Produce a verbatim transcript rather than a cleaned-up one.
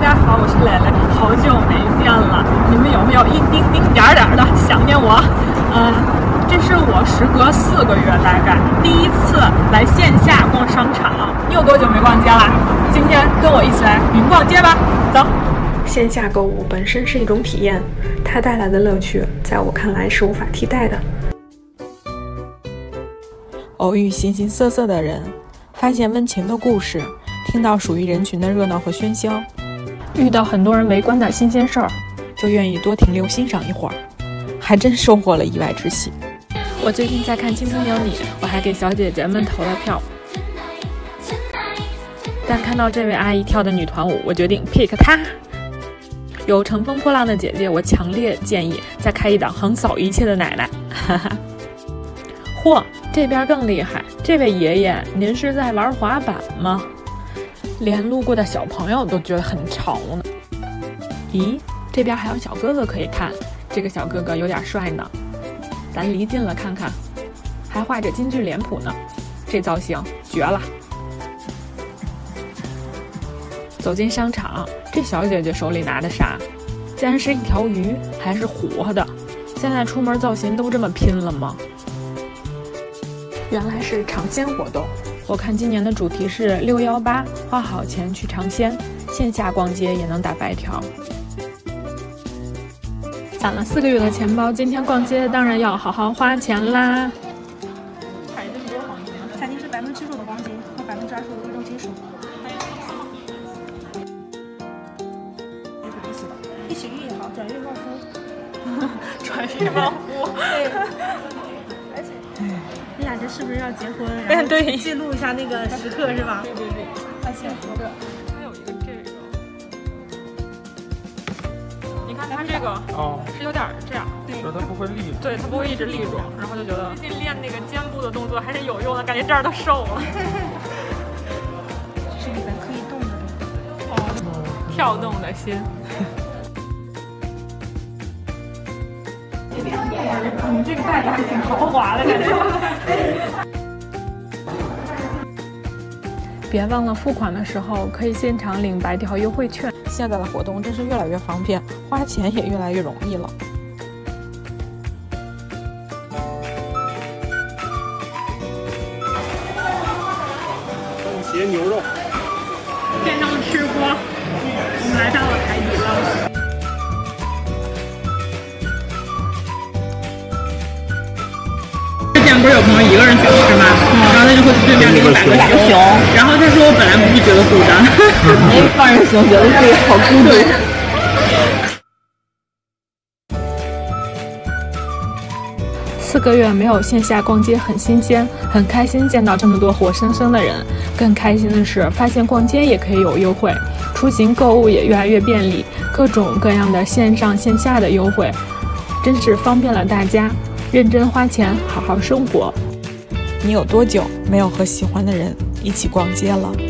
家好，我是蕾蕾，好久没见了，你们有没有一丁丁点儿点儿的想念我？嗯，这是我时隔四个月大概第一次来线下逛商场。你有多久没逛街了？今天跟我一起来云逛街吧，走。 线下购物本身是一种体验，它带来的乐趣，在我看来是无法替代的。 偶遇形形色色的人，发现温情的故事，听到属于人群的热闹和喧嚣， 遇到很多人围观的新鲜事儿， 就愿意多停留欣赏一会儿，还真收获了意外之喜。 我最近在看《青春有你》，我还给小姐姐们投了票，但看到这位阿姨跳的女团舞，我决定 pick 她。有乘风破浪的姐姐，我强烈建议再开一档横扫一切的奶奶。哈哈。嚯，这边更厉害！这位爷爷，您是在玩滑板吗？连路过的小朋友都觉得很潮呢。咦，这边还有小哥哥可以看，这个小哥哥有点帅呢。咱离近了看看，还画着京剧脸谱呢，这造型绝了。走进商场，这小姐姐手里拿的啥？竟然是一条鱼，还是活的。现在出门造型都这么拼了吗？原来是尝鲜活动。我看今年的主题是六一八，花好钱去尝鲜，线下逛街也能打白条。攒了四个月的钱包，今天逛街当然要好好花钱啦。 彩金是多少黄金？彩金是百分之七十五的黄金和百分之二十五的贵重金属。一洗浴也好，转运旺夫。 转运旺夫。 对。而且，你俩这是不是要结婚？然后对， 记录一下那个时刻是吧？ 对对对。发现一个，还有一个这个。你看它这个哦， 是有点这样， 对，它不会立住， 对，它不会一直立住，然后就觉得最近练那个肩部的动作还是有用的，感觉这儿都瘦了。 这是里边可以动的东西。 哦，跳动的心。你这个戴着还挺豪华的感觉。别忘了付款的时候可以现场领白条优惠券。 现在的活动真是越来越方便，花钱也越来越容易了。 番茄牛肉。 见证吃播，我们来到了海底捞。之前不是有朋友一个人想吃吗？然后他就会对面给你摆个熊，然后他说我本来不是觉得孤单， 哎，放着熊觉得自己好孤独。 四个月没有线下逛街很新鲜，很开心见到这么多活生生的人。更开心的是发现逛街也可以有优惠，出行购物也越来越便利，各种各样的线上线下的优惠，真是方便了大家。认真花钱，好好生活。 你有多久没有和喜欢的人一起逛街了？